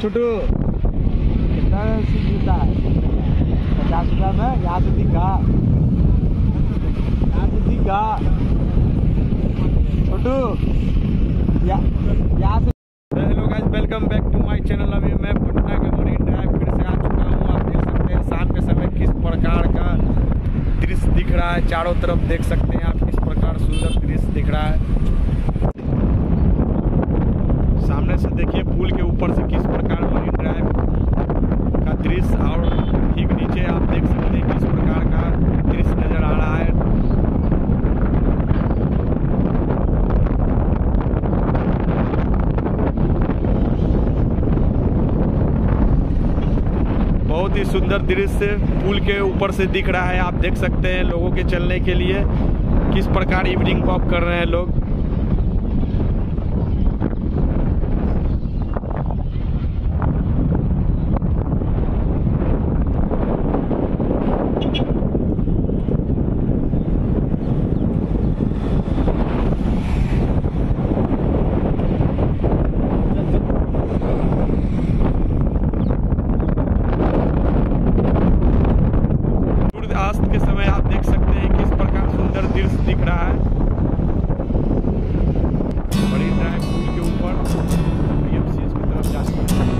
छोटू कितना जूता है? 50 रुपया में। यहाँ से दिखा, यहाँ से दिखा छोटू, यहाँ से। Hello guys, welcome back to my channel. अभी मैं पटना के मरीन ड्राइव फिर से आ चुका हूँ। आप देख सकते हैं शाम के समय किस प्रकार का दृश्य दिख रहा है। चारों तरफ देख सकते हैं आप किस प्रकार सुंदर दृश्य दिख रहा है। सामने से देखिए पुल के ऊपर से किस प्रकार मरीन ड्राइव का दृश्य, और ठीक नीचे आप देख सकते हैं किस प्रकार का दृश्य नजर आ रहा है। बहुत ही सुंदर दृश्य पुल के ऊपर से दिख रहा है। आप देख सकते हैं लोगों के चलने के लिए किस प्रकार इवनिंग वॉक कर रहे हैं लोग। सूर्यास्त के समय आप देख सकते हैं किस प्रकार सुंदर दृश्य दिख रहा है। मरीन ड्राइव पुल के ऊपर पीएमसीएच की तरफ जा सकते हैं।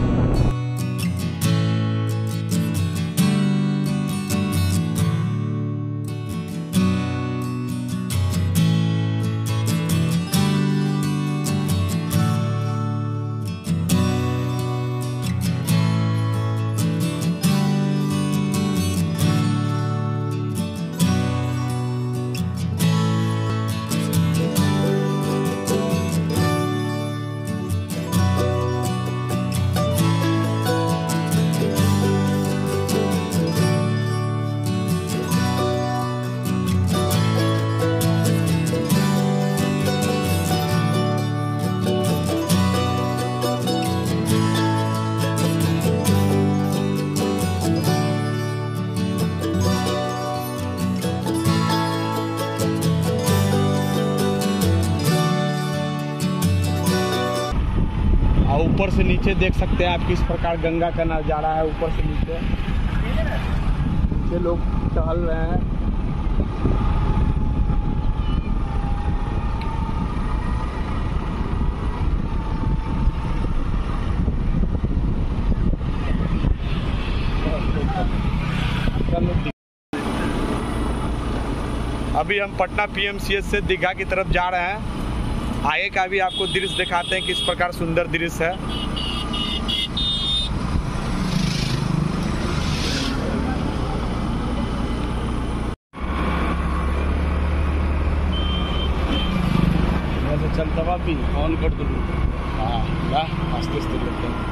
ऊपर से नीचे देख सकते हैं आप किस प्रकार गंगा का नजारा है। ऊपर से नीचे लोग टहल रहे हैं। अभी हम पटना पीएमसीएच से दीघा की तरफ जा रहे हैं। आगे का भी आपको दृश्य दिखाते हैं किस प्रकार सुंदर दृश्य है। चल दबा भी ऑन कर दो। हाँ, आस्ते आस्ते करते हैं।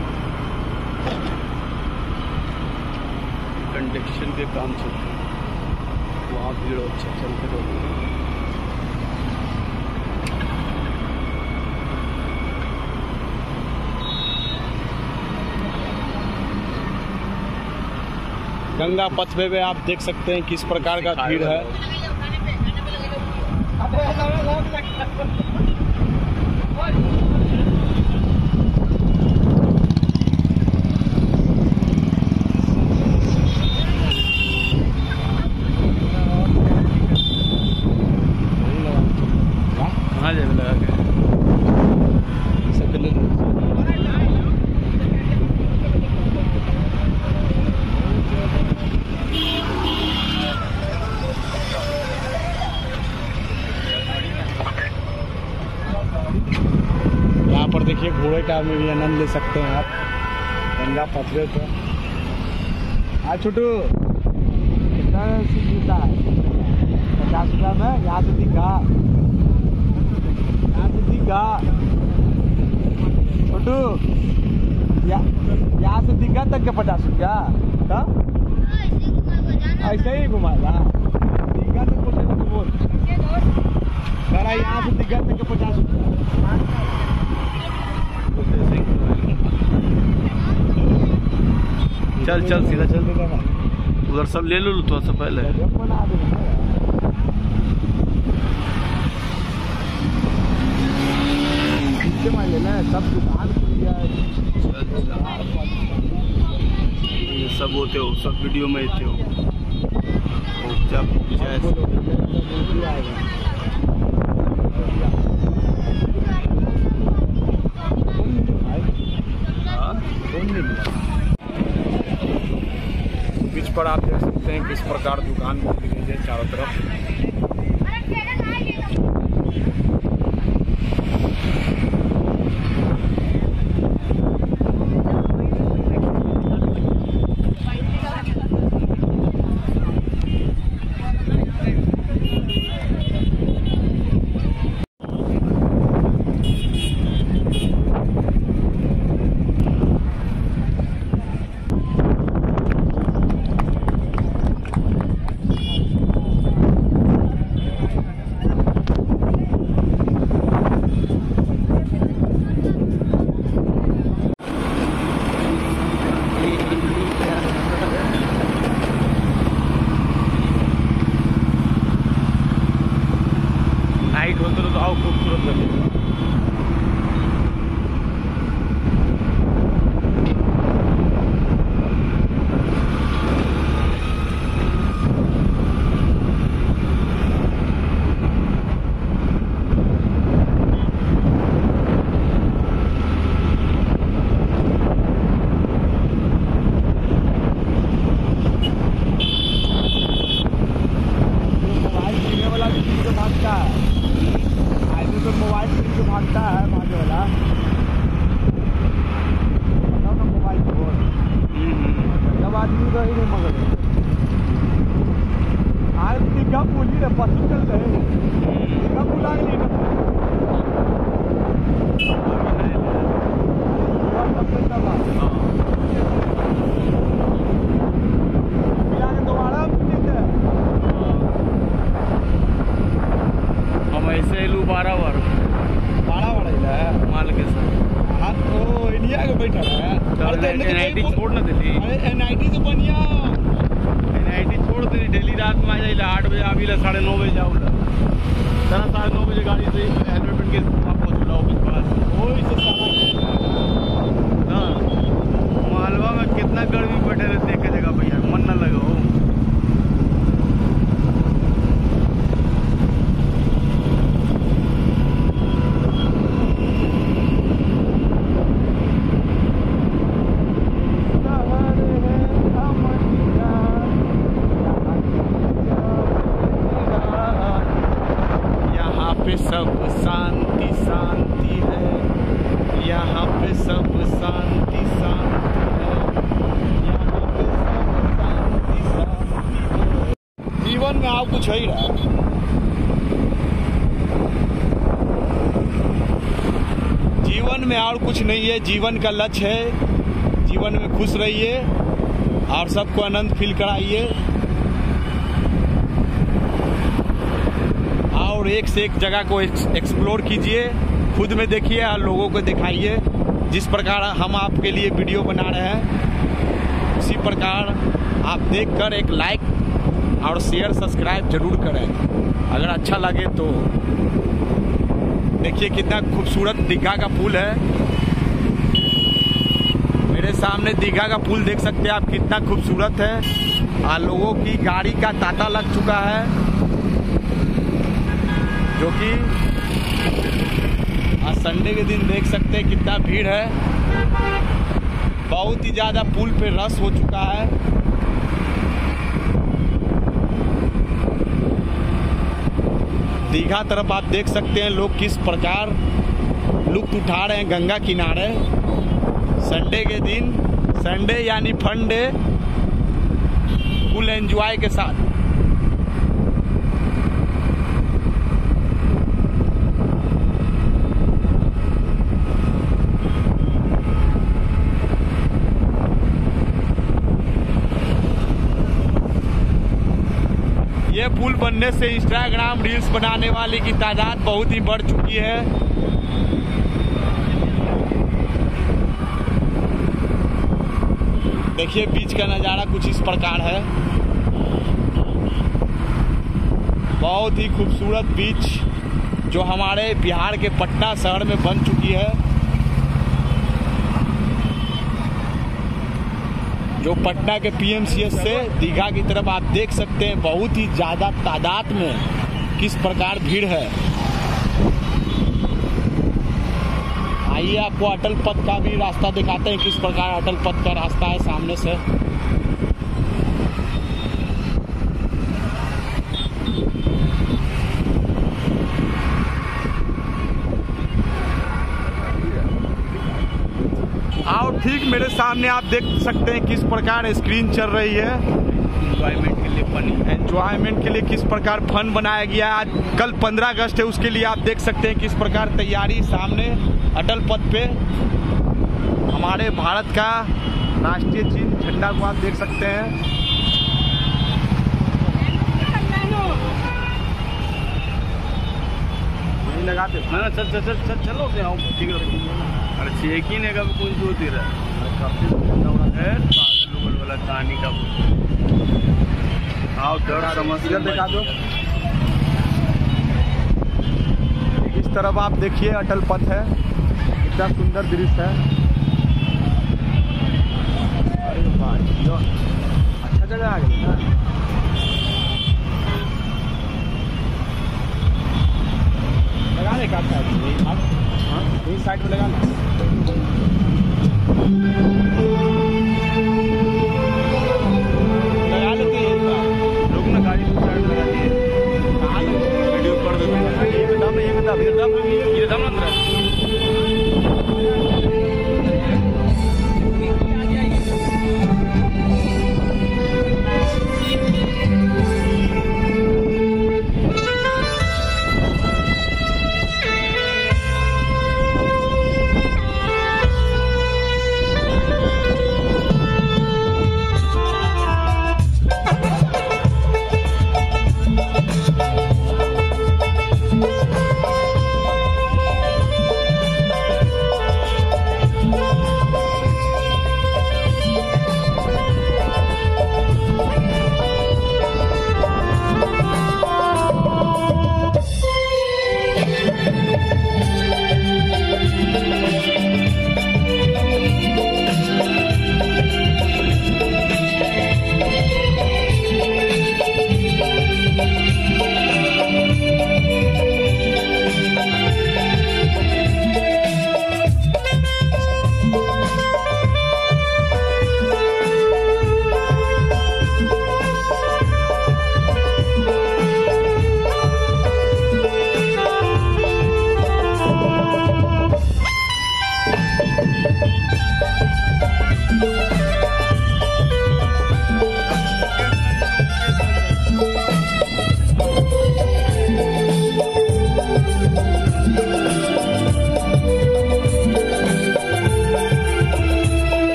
कंडक्शन के काम चल रहे हैं, वहाँ भीड़ अच्छा चलते रहते हैं। गंगा पथ पे आप देख सकते हैं किस प्रकार का भीड़ है। कहाँ जाए लगा के यहाँ पर देखिए घोड़े का में भी आनंद ले सकते हैं आप गंगा पथरे पे। हाँ छोटू कितना जूता है? 50 रुपया में। यहाँ से दिखा, यहाँ से दिखा छोटू, यहाँ से दिखा तक के 50 रुपया। ऐसे ही घुमाएगा दिखा तक बोल करा। यहाँ से दिखा तक के 50 रुपया। चल चल सीधा चल उधर सब ले लो तो सब पहले। मान लेना सब दुकान खुल गया है। ये सब होते हो, सब वीडियो में थे हो जब बीच पर आप देख सकते हैं किस प्रकार दुकान बनी गई है चारों तरफ। नाइट होते तो आओ खूबसूरत लगेगा। मोबाइल जो भागता है भागे वाला, बताओ ना मोबाइल जब आदमी रही नहीं मगर आज दिखा बोली रे पशु चल रहे दिखा बुला नहीं दोबारा हम ऐसे लू 12 बार माल के साथ। हाँ तो इंडिया के बैठा है। NIT छोड़ ना दिल्ली, NIT से बढ़िया NIT छोड़ दिल्ली। डेली रात में आ जाइला 8 बजे आविला 9:30 बजे जाऊला, 9:30 बजे गाड़ी से हेलमेट पहन के पहुँचूला ऑफिस पास। हाँ मालवा में कितना गर्मी बैठे रहते एक जगह भैया, मन न लगा हो। सब शांति शांति है यहाँ पे, सब शांति शांति है यहाँ पे, सब शांति शांति है। जीवन में आप कुछ है ही रहा, जीवन में और कुछ नहीं है। जीवन का लक्ष्य है, जीवन में खुश रहिए और सबको आनंद फील कराइए और एक से एक जगह को एक्सप्लोर कीजिए, खुद में देखिए और लोगों को दिखाइए। जिस प्रकार हम आपके लिए वीडियो बना रहे हैं उसी प्रकार आप देखकर एक लाइक और शेयर सब्सक्राइब जरूर करें। अगर अच्छा लगे तो देखिए कितना खूबसूरत दीघा का पुल है। मेरे सामने दीघा का पुल देख सकते हैं आप, कितना खूबसूरत है और लोगों की गाड़ी का तांता लग चुका है, जो कि आज संडे के दिन देख सकते हैं कितना भीड़ है। बहुत ही ज़्यादा पुल पे रश हो चुका है। दीघा तरफ आप देख सकते हैं लोग किस प्रकार लुत्फ उठा रहे हैं गंगा किनारे संडे के दिन। संडे यानी फन डे, फुल एंजॉय के साथ। ये पुल बनने से इंस्टाग्राम रील्स बनाने वाले की तादाद बहुत ही बढ़ चुकी है। देखिए बीच का नज़ारा कुछ इस प्रकार है, बहुत ही खूबसूरत बीच जो हमारे बिहार के पटना शहर में बन चुकी है। जो पटना के पीएमसीएच से दीघा की तरफ आप देख सकते हैं बहुत ही ज्यादा तादाद में किस प्रकार भीड़ है। आइए आपको अटल पथ का भी रास्ता दिखाते हैं, किस प्रकार अटल पथ का रास्ता है सामने से। और ठीक मेरे सामने आप देख सकते हैं किस प्रकार स्क्रीन चल रही है। एंजॉयमेंट के लिए किस प्रकार फन बनाया गया है। आज कल 15 अगस्त है, उसके लिए आप देख सकते हैं किस प्रकार तैयारी सामने अटल पथ पे हमारे भारत का राष्ट्रीय चिन्ह झंडा को आप देख सकते हैं। लगाते ना चल चल चल चल चलो ठीक है। अरे चेकिंग है कभी कुछ होती रहा है पागल वाला कहानी का। आओ थोड़ा समस्या दिखा दो। इस तरफ आप देखिए अटल पथ है, कितना सुंदर दृश्य है। अरे वाह, अच्छा जगह आ गई ना। लगाने का यही साइड में लगाना। लगा लेते हैं लोग ना, गाड़ी साइड लगा दिए। वीडियो कर देते हैं। ये बता